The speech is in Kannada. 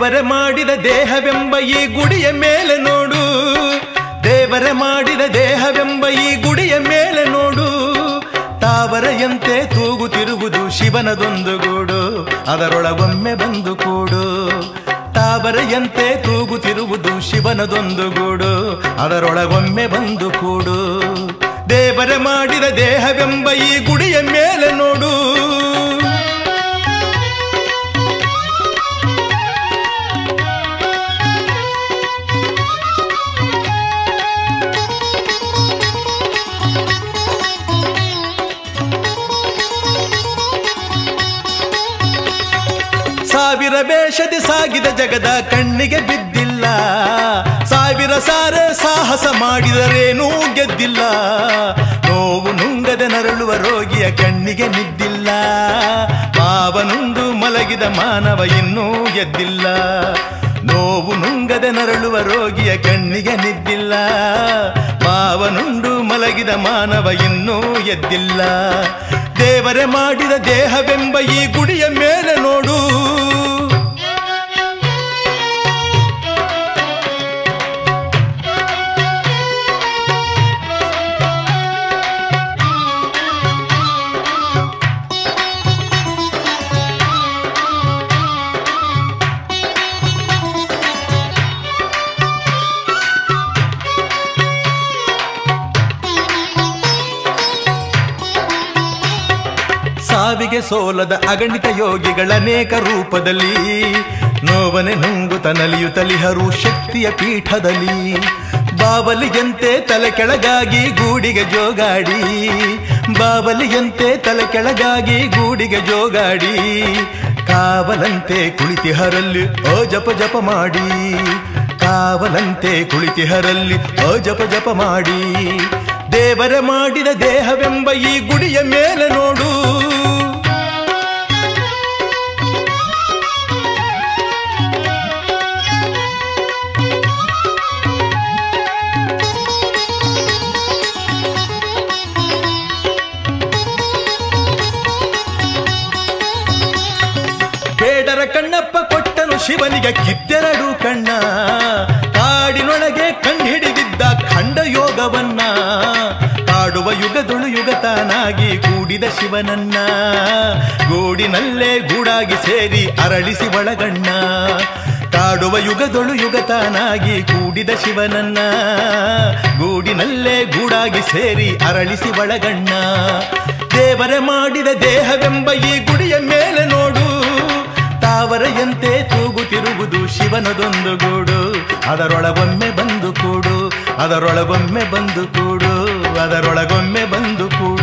ದೇವರೇ ಮಾಡಿದ ದೇಹವೆಂಬ ಈ ಗುಡಿಯ ಮೇಲೆ ನೋಡು, ದೇವರೇ ಮಾಡಿದ ದೇಹವೆಂಬ ಈ ಗುಡಿಯ ಮೇಲೆ ನೋಡು. ತಾವರೆಯಂತೆ ತೂಗುತ್ತಿರುವುದು ಶಿವನದೊಂದು ಗೂಡು, ಅದರೊಳಗೊಮ್ಮೆ ಬಂದು ಕೂಡು. ತಾವರೆಯಂತೆ ತೂಗುತ್ತಿರುವುದು ಶಿವನದೊಂದು ಗೂಡು, ಅದರೊಳಗೊಮ್ಮೆ ಬಂದು ಕೂಡು. ದೇವರೇ ಮಾಡಿದ ದೇಹವೆಂಬ ಈ ಗುಡಿಯ ಮೇಲೆ ನೋಡು. ಸಾವಿರ ವೇಷದಿ ಸಾಗಿದ ಜಗದ ಕಣ್ಣಿಗೆ ಬಿದ್ದಿಲ್ಲ, ಸಾವಿರ ಸಾರೆ ಸಾಹಸ ಮಾಡಿದರೇನೂ ಗೆದ್ದಿಲ್ಲ. ನೋವು ನುಂಗದೆ ನರಳುವ ರೋಗಿಯ ಕಣ್ಣಿಗೆ ನಿದ್ದಿಲ್ಲ, ಮಾವನುಂಡು ಮಲಗಿದ ಮಾನವ ಇನ್ನೂ ಎದ್ದಿಲ್ಲ. ನೋವು ನುಂಗದೆ ನರಳುವ ರೋಗಿಯ ಕಣ್ಣಿಗೆ ನಿದ್ದಿಲ್ಲ, ಮಾವನುಂಡು ಮಲಗಿದ ಮಾನವ ಇನ್ನೂ ಎದ್ದಿಲ್ಲ. ದೇವರೇ ಮಾಡಿದ ದೇಹವೆಂಬ ಈ ಗುಡಿಯ ಮೇಲೆ ನೋಡು. ಸಾವಿಗೆ ಸೋಲದ ಅಗಣಿತ ಯೋಗಿಗಳನೇಕ ರೂಪದಲ್ಲಿ, ನೋವನೆ ನುಂಗುತ ನಲಿಯುತ್ತಲಿಹರು ಶಕ್ತಿಯ ಪೀಠದಲ್ಲಿ. ಬಾವಲಿಯಂತೆ ತಲೆ ಕೆಳಗಾಗಿ ಗೂಡಿಗೆ ಜೋಗಾಡಿ, ಬಾವಲಿಯಂತೆ ತಲೆ ಕೆಳಗಾಗಿ ಗೂಡಿಗೆ ಜೋಗಾಡಿ. ಕಾವಲಂತೆ ಕುಳಿತಿಹರಲ್ಲಿ ಓ ಜಪ ಜಪ ಮಾಡಿ, ಕಾವಲಂತೆ ಕುಳಿತಿಹರಲ್ಲಿ ಓ ಜಪ ಜಪ ಮಾಡಿ. ದೇವರೇ ಮಾಡಿದ ದೇಹವೆಂಬ ಈ ಗುಡಿಯ ಮೇಲೆ ನೋಡು. ಬೇಡರ ಕಣ್ಣಪ್ಪ ಕೊಟ್ಟನು ಶಿವನಿಗೆ ಕಿತ್ತೆರಡು ಕಣ್ಣ, ಕಾಡಿನೊಳಗೆ ಕಂಡುಹಿಡಿದಿದ್ದ ಖಂಡ ಯೋಗವನ್ನ. ಕಾಡುವ ಯುಗದೊಳು ಯುಗತಾನಾಗಿ ಕೂಡಿದ ಶಿವನನ್ನ, ಗೂಡಿನಲ್ಲೇ ಗೂಡಾಗಿ ಸೇರಿ ಅರಳಿಸಿ ಒಳಗಣ್ಣ. ಕಾಡುವ ಯುಗದೊಳು ಯುಗತಾನಾಗಿ ಕೂಡಿದ ಶಿವನನ್ನ, ಗೂಡಿನಲ್ಲೇ ಗೂಡಾಗಿ ಸೇರಿ ಅರಳಿಸಿ ಒಳಗಣ್ಣ. ದೇವರೇ ಮಾಡಿದ ದೇಹವೆಂಬ ಈ ಗುಡಿಯ ಮೇಲೆ ನೋಡು. ತಾವರೆಯಂತೆ ತೂಗುತ್ತಿರುವುದು ಶಿವನದೊಂದು ಗೂಡು, ಅದರೊಳಗೊಮ್ಮೆ ಬಂದು ಕೂಡು, ಅದರೊಳಗೊಮ್ಮೆ ಬಂದು ಕೂಡು, ಅದರೊಳಗೊಮ್ಮೆ ಬಂದು ಕೂಡು.